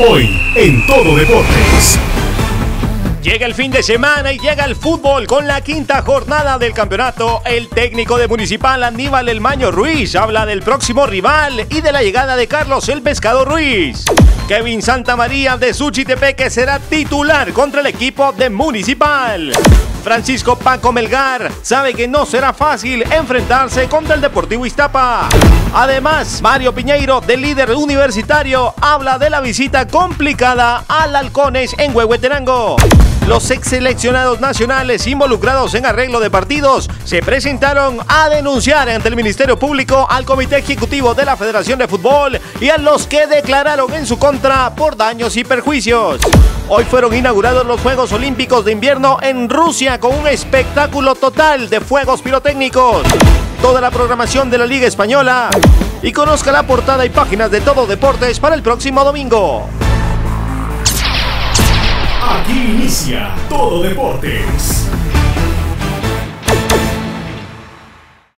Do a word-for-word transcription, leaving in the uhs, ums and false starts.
Hoy en Todo Deportes. Llega el fin de semana y llega el fútbol con la quinta jornada del campeonato. El técnico de Municipal, Aníbal El Maño Ruiz, habla del próximo rival y de la llegada de Carlos El Pescado Ruiz. Kevin Santamaría de Suchitepeque será titular contra el equipo de Municipal. Francisco Paco Melgar sabe que no será fácil enfrentarse contra el Deportivo Iztapa. Además, Mario Piñeiro, del líder universitario, habla de la visita complicada al Halcones en Huehuetenango. Los ex seleccionados nacionales involucrados en arreglo de partidos se presentaron a denunciar ante el Ministerio Público al Comité Ejecutivo de la Federación de Fútbol y a los que declararon en su contra por daños y perjuicios. Hoy fueron inaugurados los Juegos Olímpicos de Invierno en Rusia con un espectáculo total de fuegos pirotécnicos. Toda la programación de la Liga Española y conozca la portada y páginas de Todo Deportes para el próximo domingo. Aquí inicia Todo Deportes.